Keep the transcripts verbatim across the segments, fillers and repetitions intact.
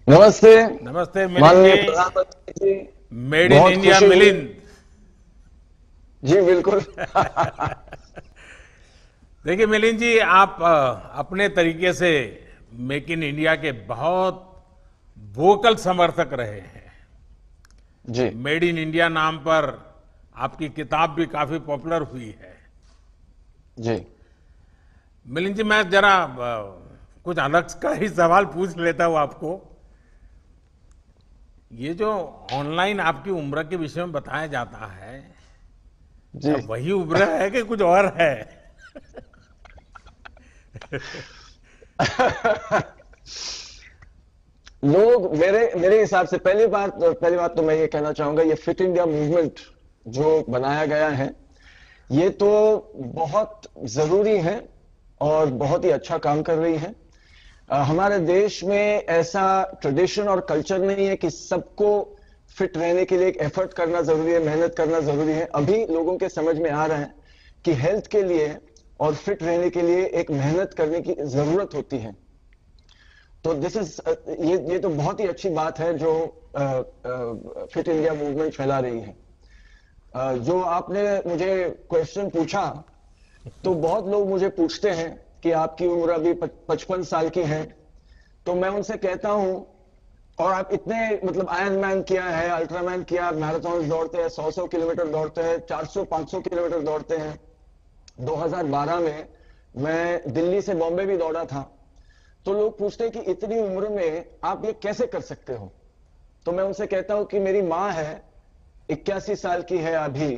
नमस्ते। नमस्ते मिलिंद माननीय जी। प्रधानमंत्री जी। मेड इन बहुत इंडिया खुशी हुई। मिलिंद। जी बिल्कुल। देखिए मिलिंद जी, आप अ, अपने तरीके से मेक इन इंडिया के बहुत वोकल समर्थक रहे हैं। जी मेड इन इंडिया नाम पर आपकी किताब भी काफी पॉपुलर हुई है। जी मिलिंद जी, मैं जरा अ, कुछ अलग का ही सवाल पूछ लेता हूँ आपको। ये जो ऑनलाइन आपकी उम्र के विषय में बताया जाता है, जी। क्या वही उम्र है कि कुछ और है? लोग मेरे मेरे हिसाब से पहली बात पहली बात तो मैं ये कहना चाहूंगा, ये फिट इंडिया मूवमेंट जो बनाया गया है ये तो बहुत जरूरी है और बहुत ही अच्छा काम कर रही है। अ, हमारे देश में ऐसा ट्रेडिशन और कल्चर नहीं है कि सबको फिट रहने के लिए एक एफर्ट करना जरूरी है, मेहनत करना जरूरी है। अभी लोगों के समझ में आ रहा है कि हेल्थ के लिए और फिट रहने के लिए एक मेहनत करने की जरूरत होती है। तो दिस इज ये ये तो बहुत ही अच्छी बात है जो फिट इंडिया मूवमेंट फैला रही है। अ, जो आपने मुझे क्वेश्चन पूछा, तो बहुत लोग मुझे पूछते हैं कि आपकी उम्र अभी पचपन साल की है। तो मैं उनसे कहता हूं, और आप इतने मतलब आयरन मैन किया है, अल्ट्रामैन किया, मैराथन दौड़ते हैं, सौ सौ किलोमीटर दौड़ते हैं, चार सौ पांच सौ किलोमीटर दौड़ते हैं। दो हज़ार बारह में मैं दिल्ली से बॉम्बे भी दौड़ा था। तो लोग पूछते हैं कि इतनी उम्र में आप ये कैसे कर सकते हो। तो मैं उनसे कहता हूं कि मेरी मां है, इक्यासी साल की है अभी।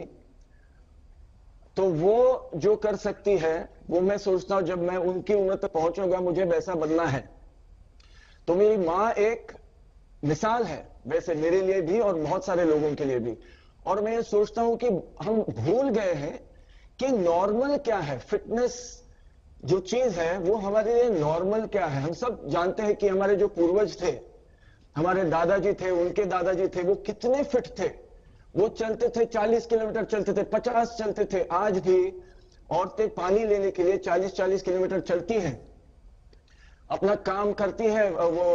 तो वो जो कर सकती है वो मैं सोचता हूं जब मैं उनकी उम्र तक पहुंचूंगा मुझे वैसा बनना है। तो मेरी मां एक मिसाल है वैसे मेरे लिए भी और बहुत सारे लोगों के लिए भी। और मैं ये सोचता हूं कि हम भूल गए हैं कि नॉर्मल क्या है। फिटनेस जो चीज है वो हमारे लिए नॉर्मल क्या है। हम सब जानते हैं कि हमारे जो पूर्वज थे, हमारे दादाजी थे, उनके दादाजी थे, वो कितने फिट थे। वो चलते थे, चालीस किलोमीटर चलते थे, पचास चलते थे। आज भी औरतें पानी लेने के लिए चालीस चालीस किलोमीटर चलती हैं, अपना काम करती है,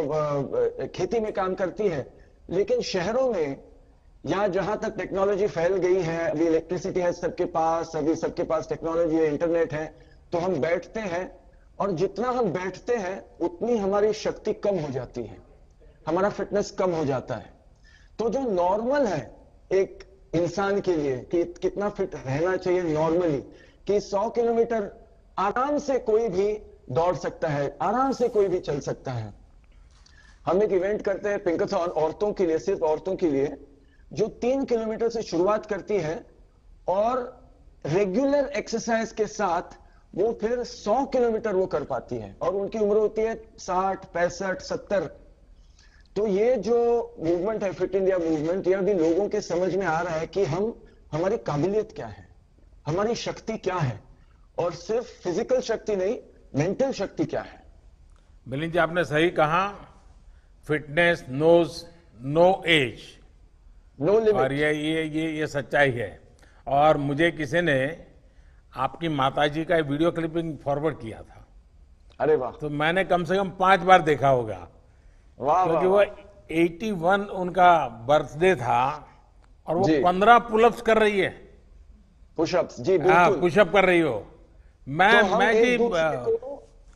वो खेती में काम करती है। लेकिन शहरों में या जहां तक टेक्नोलॉजी फैल गई है, अभी इलेक्ट्रिसिटी है सबके पास, अभी सबके पास टेक्नोलॉजी है, इंटरनेट है, तो हम बैठते हैं। और जितना हम बैठते हैं उतनी हमारी शक्ति कम हो जाती है, हमारा फिटनेस कम हो जाता है। तो जो नॉर्मल है एक इंसान के लिए कि कितना फिट रहना चाहिए नॉर्मली, कि सौ किलोमीटर आराम से कोई भी दौड़ सकता है, आराम से कोई भी चल सकता है। हम एक इवेंट करते हैं पिंकाथॉन औरतों के लिए, सिर्फ औरतों के लिए, जो तीन किलोमीटर से शुरुआत करती है और रेगुलर एक्सरसाइज के साथ वो फिर सौ किलोमीटर वो कर पाती है। और उनकी उम्र होती है साठ, पैंसठ, सत्तर। तो ये जो मूवमेंट है फिट इंडिया मूवमेंट, ये अभी लोगों के समझ में आ रहा है कि हम हमारी काबिलियत क्या है, हमारी शक्ति क्या है, और सिर्फ फिजिकल शक्ति नहीं, मेंटल शक्ति क्या है। मिलिंद जी, आपने सही कहा। Fitness knows no age. No और लिमिट। ये ये ये ये सच्चाई है। और मुझे किसी ने आपकी माताजी का वीडियो क्लिपिंग फॉरवर्ड किया था, अरे वाह। तो मैंने कम से कम पांच बार देखा होगा। वाह वाह क्योंकि वो वाह। इक्यासी उनका बर्थडे था और वो जी। पंद्रह पुलअप्स कर रही है। पुशअप्स, जी हाँ, बिल्कुल। पुशअप कर रही हो। मैं तो हम मैं जी एक दूसरे अ, को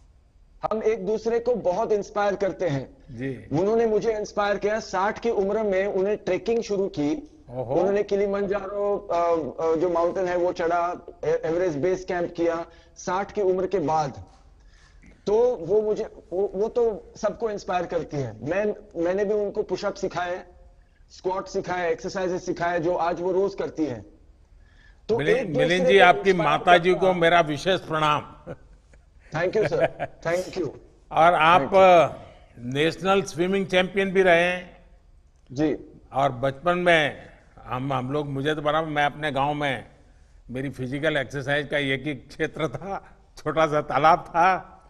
हम एक दूसरे को बहुत इंस्पायर करते हैं। जी। उन्होंने मुझे इंस्पायर किया। साठ की उम्र में उन्हें ट्रेकिंग शुरू की। ओहो। उन्होंने किलिमंजारो अ, अ, जो माउंटेन है वो चढ़ा, ए- एवरेस्ट बेस कैंप किया साठ की उम्र के बाद। तो वो मुझे वो, वो तो सबको इंस्पायर करती है। मैं मैंने भी उनको पुशअप सिखाए, स्क्वाट सिखाए, एक्सरसाइजेस सिखाए जो आज वो रोज करती है। तो एक मिलिंद मिलिंद दूसरे जी, को आपकी इंस्पायर माता जी को करना। मेरा विशेष प्रणाम। Thank you sir. Thank you. और आप thank you. National swimming champion भी रहे हैं। जी और बचपन में हम हम लोग, मुझे तो बड़ा, मैं अपने गांव में, मेरी फिजिकल एक्सरसाइज का एक ही क्षेत्र था, छोटा सा तालाब था।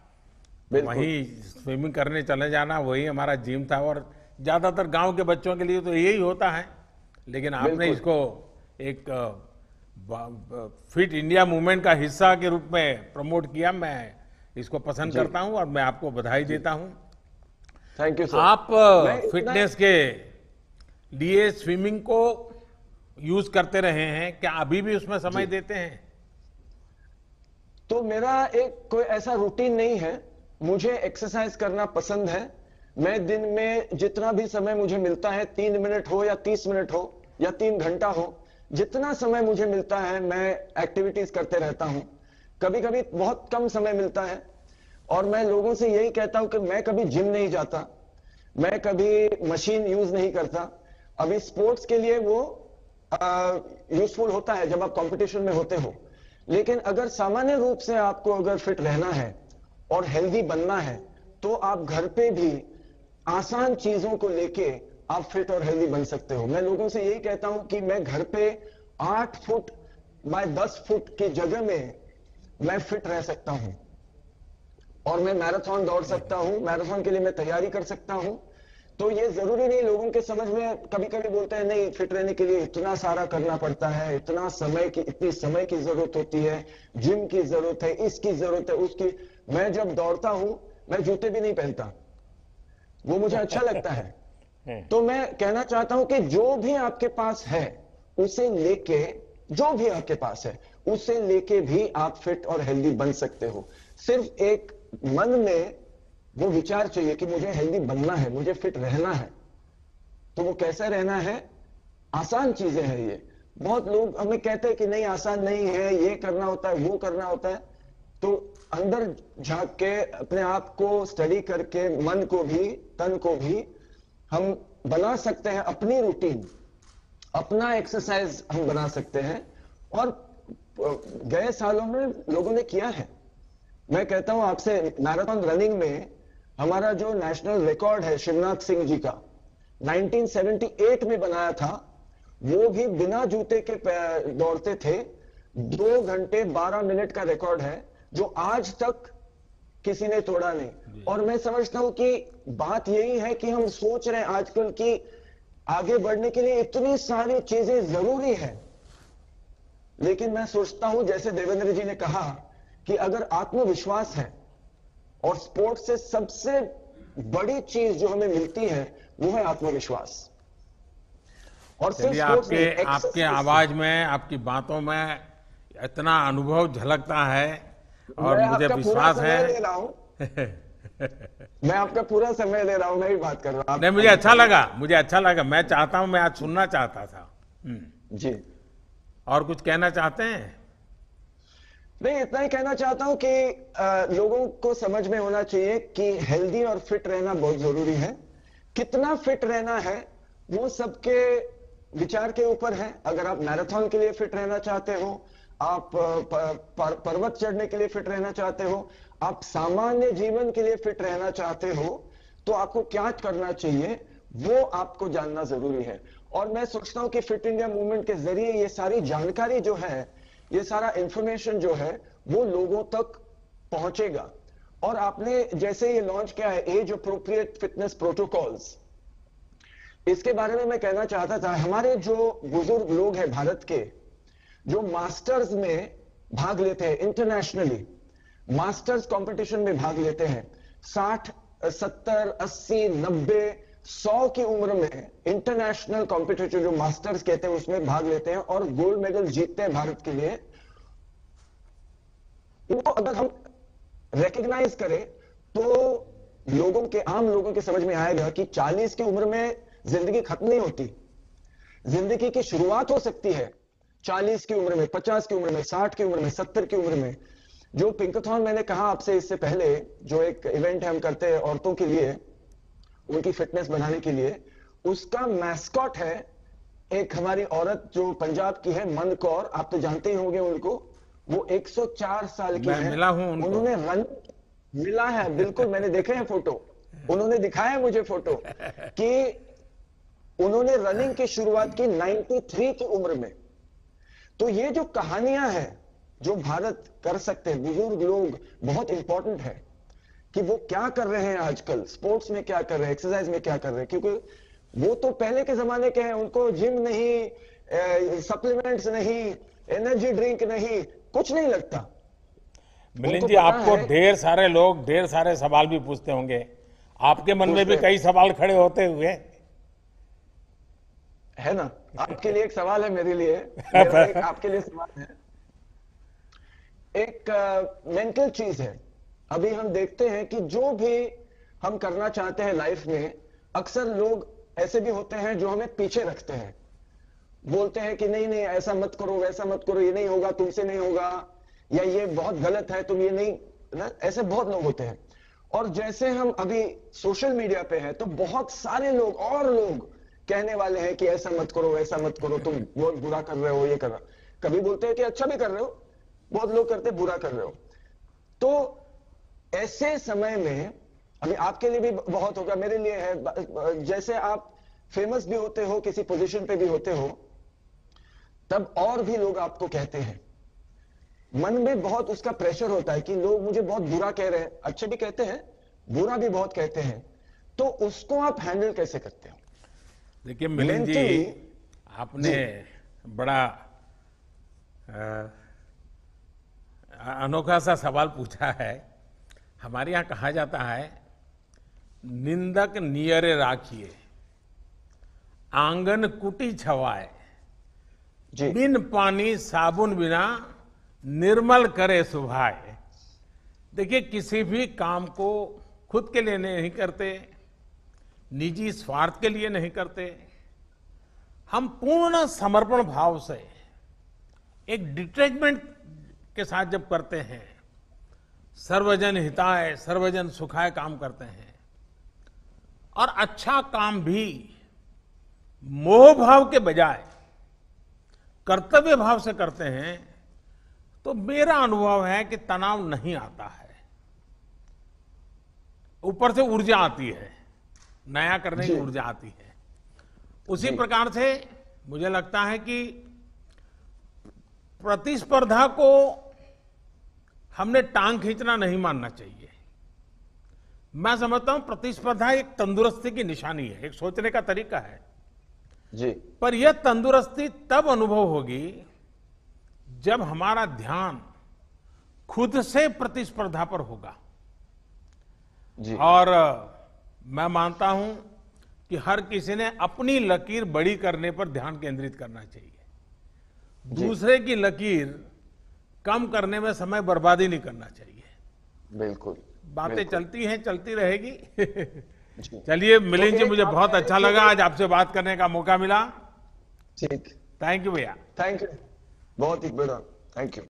तो बिल्कुल। वहीं स्विमिंग करने चले जाना, वही हमारा जिम था। और ज़्यादातर गांव के बच्चों के लिए तो यही होता है। लेकिन आपने बिल्कुल। इसको एक फिट इंडिया मूवमेंट का हिस्सा के रूप में प्रमोट किया। मैं इसको पसंद जी करता हूं और मैं आपको बधाई जी। देता हूं। Thank you sir. आप मैं इतना फिटनेस के लिए स्विमिंग को यूज करते रहे हैं, क्या अभी भी उसमें समय जी, देते हैं? तो मेरा एक कोई ऐसा रूटीन नहीं है। मुझे एक्सरसाइज करना पसंद है। मैं दिन में जितना भी समय मुझे मिलता है, तीन मिनट हो या तीस मिनट हो या तीन घंटा हो, जितना समय मुझे मिलता है मैं एक्टिविटीज करते रहता हूं। कभी कभी बहुत कम समय मिलता है, और मैं लोगों से यही कहता हूं कि मैं कभी जिम नहीं जाता, मैं कभी मशीन यूज नहीं करता। अभी स्पोर्ट्स के लिए वो यूजफुल होता है जब आप कंपटीशन में होते हो, लेकिन अगर सामान्य रूप से आपको अगर फिट रहना है और हेल्दी बनना है, तो आप घर पे भी आसान चीजों को लेके आप फिट और हेल्दी बन सकते हो। मैं लोगों से यही कहता हूं कि मैं घर पे आठ फुट बाय दस फुट की जगह में मैं फिट रह सकता हूं, और मैं मैराथन दौड़ सकता हूं, मैराथन के लिए मैं तैयारी कर सकता हूं। तो ये जरूरी नहीं, लोगों के समझ में कभी कभी बोलते हैं नहीं, फिट रहने के लिए इतना सारा करना पड़ता है, इतना समय की इतनी समय की जरूरत होती है, जिम की जरूरत है, इसकी जरूरत है, उसकी। मैं जब दौड़ता हूं, मैं जूते भी नहीं पहनता, वो मुझे अच्छा लगता है। तो मैं कहना चाहता हूं कि जो भी आपके पास है उसे लेके, जो भी आपके पास है उसे लेके भी आप फिट और हेल्दी बन सकते हो। सिर्फ एक मन में वो विचार चाहिए कि मुझे हेल्दी बनना है, मुझे फिट रहना है। तो वो कैसे रहना है? आसान चीजें हैं ये। बहुत लोग हमें कहते हैं कि नहीं, आसान नहीं है, ये करना होता है, वो करना होता है। तो अंदर झांक के, अपने आप को स्टडी करके, मन को भी तन को भी हम बना सकते हैं अपनी रूटीन, अपना एक्सरसाइज हम बना सकते हैं। और गए सालों में लोगों ने किया है। मैं कहता हूं आपसे, मैराथन रनिंग में हमारा जो नेशनल रिकॉर्ड है शिवनाथ सिंह जी का, नाइनटीन सेवेंटी एट में बनाया था, वो भी बिना जूते के दौड़ते थे। दो घंटे बारह मिनट का रिकॉर्ड है, जो आज तक किसी ने तोड़ा नहीं। और मैं समझता हूं कि बात यही है कि हम सोच रहे हैं आजकल कि आगे बढ़ने के लिए इतनी सारी चीजें जरूरी है, लेकिन मैं सोचता हूं, जैसे देवेंद्र जी ने कहा, कि अगर आत्मविश्वास है, और स्पोर्ट्स से सबसे बड़ी चीज जो हमें मिलती है वो है आत्मविश्वास। और सिर्फ आपके आपके आवाज में, आपकी बातों में इतना अनुभव झलकता है, और मुझे विश्वास है। ले रहा हूं मैं आपका पूरा समय ले रहा हूं, मैं भी बात कर रहा हूं। नहीं, मुझे अच्छा लगा, मुझे अच्छा लगा। मैं चाहता हूं, मैं आज सुनना चाहता था। जी, और कुछ कहना चाहते हैं? नहीं, इतना ही कहना चाहता हूं कि आ, लोगों को समझ में होना चाहिए कि हेल्दी और फिट रहना बहुत जरूरी है। कितना फिट रहना है वो सबके विचार के ऊपर है। अगर आप मैराथन के लिए फिट रहना चाहते हो, आप पर, पर, पर्वत चढ़ने के लिए फिट रहना चाहते हो, आप सामान्य जीवन के लिए फिट रहना चाहते हो, तो आपको क्या करना चाहिए वो आपको जानना जरूरी है। और मैं सोचता हूं कि फिट इंडिया मूवमेंट के जरिए ये सारी जानकारी जो है, ये सारा इंफॉर्मेशन जो है, वो लोगों तक पहुंचेगा। और आपने जैसे ये लॉन्च किया है एज अप्रोप्रिएट फिटनेस प्रोटोकॉल्स, इसके बारे में मैं कहना चाहता था। हमारे जो बुजुर्ग लोग हैं भारत के, जो मास्टर्स में भाग लेते हैं, इंटरनेशनली मास्टर्स कंपटीशन में भाग लेते हैं, साठ सत्तर अस्सी नब्बे सौ की उम्र में इंटरनेशनल कॉम्पिटिशन जो मास्टर्स कहते हैं उसमें भाग लेते हैं और गोल्ड मेडल जीतते हैं भारत के लिए। इनको अगर हम रिकॉग्नाइज करें तो लोगों के, आम लोगों के समझ में आएगा कि चालीस की उम्र में जिंदगी खत्म नहीं होती, जिंदगी की शुरुआत हो सकती है चालीस की उम्र में, पचास की उम्र में, साठ की उम्र में, सत्तर की उम्र में। जो पिंकाथॉन मैंने कहा आपसे इससे पहले, जो एक इवेंट हम करते हैं औरतों के लिए, उनकी फिटनेस बढ़ाने के लिए, उसका मैस्कॉट है एक हमारी औरत जो पंजाब की है, मन कौर, आप तो जानते ही होंगे उनको। वो एक सौ चार साल की है, मिला हूं उनको। उन्होंने रन मिला है, बिल्कुल, मैंने देखे हैं फोटो, उन्होंने दिखाया मुझे फोटो कि उन्होंने रनिंग की शुरुआत की तिरानवे की उम्र में। तो ये जो कहानियां हैं जो भारत कर सकते हैं, बुजुर्ग लोग, बहुत इंपॉर्टेंट है कि वो क्या कर रहे हैं आजकल, स्पोर्ट्स में क्या कर रहे हैं, एक्सरसाइज में क्या कर रहे हैं। क्योंकि वो तो पहले के जमाने के हैं, उनको जिम नहीं, सप्लीमेंट्स नहीं, एनर्जी ड्रिंक नहीं, कुछ नहीं लगता। मिलिंद जी, आपको ढेर सारे लोग ढेर सारे सवाल भी पूछते होंगे। आपके मन में भी पूछते हैं। कई सवाल खड़े होते हुए है ना? आपके लिए एक सवाल है, मेरे लिए मेरा एक आपके लिए सवाल है। एक मेंटल चीज है। अभी हम देखते हैं कि जो भी हम करना चाहते हैं लाइफ में, अक्सर लोग ऐसे भी होते हैं जो हमें पीछे रखते हैं, बोलते हैं कि नहीं नहीं ऐसा मत करो, वैसा मत करो, ये नहीं होगा, तुमसे नहीं होगा, या ये बहुत गलत है, तुम ये नहीं ना। ऐसे बहुत लोग होते हैं। और जैसे हम अभी सोशल मीडिया पे हैं तो बहुत सारे लोग और लोग कहने वाले हैं कि ऐसा मत करो, ऐसा मत करो, तुम बहुत बुरा कर रहे हो, ये कर रहे हो। कभी बोलते हैं कि अच्छा भी कर रहे हो, बहुत लोग करते हैं बुरा कर रहे हो। तो ऐसे समय में, अभी आपके लिए भी बहुत होगा, मेरे लिए है, जैसे आप फेमस भी होते हो, किसी पोजीशन पे भी होते हो, तब और भी लोग आपको कहते हैं, मन में बहुत उसका प्रेशर होता है कि लोग मुझे बहुत बुरा कह रहे हैं, अच्छे भी कहते हैं, बुरा भी बहुत कहते हैं। तो उसको आप हैंडल कैसे करते हो? देखिए मिलिंद जी, आपने बड़ा आ, अनोखा सा सवाल पूछा है। हमारे यहाँ कहा जाता है, निंदक नियरे राखिए, आंगन कुटी छवाए, जी बिन पानी साबुन बिना निर्मल करे सुभाए। देखिए, किसी भी काम को खुद के लिए नहीं करते, निजी स्वार्थ के लिए नहीं करते। हम पूर्ण समर्पण भाव से, एक डिटैचमेंट के साथ जब करते हैं, सर्वजन हिताय सर्वजन सुखाय काम करते हैं, और अच्छा काम भी मोह भाव के बजाय कर्तव्य भाव से करते हैं, तो मेरा अनुभव है कि तनाव नहीं आता है, ऊपर से ऊर्जा आती है, नया करने की ऊर्जा आती है। उसी प्रकार से मुझे लगता है कि प्रतिस्पर्धा को हमने टांग खींचना नहीं मानना चाहिए। मैं समझता हूं प्रतिस्पर्धा एक तंदुरुस्ती की निशानी है, एक सोचने का तरीका है जी। पर यह तंदुरुस्ती तब अनुभव होगी जब हमारा ध्यान खुद से प्रतिस्पर्धा पर होगा। जी। और मैं मानता हूं कि हर किसी ने अपनी लकीर बड़ी करने पर ध्यान केंद्रित करना चाहिए। दूसरे की लकीर कम करने में समय बर्बादी नहीं करना चाहिए। बिल्कुल। बातें बिल्कुल। चलती हैं, चलती रहेगी। चलिए मिलिंद जी, मुझे बहुत अच्छा लगा आज आपसे बात करने का मौका मिला। ठीक। थैंक यू भैया। थैंक यू, बहुत ही बड़ा थैंक यू।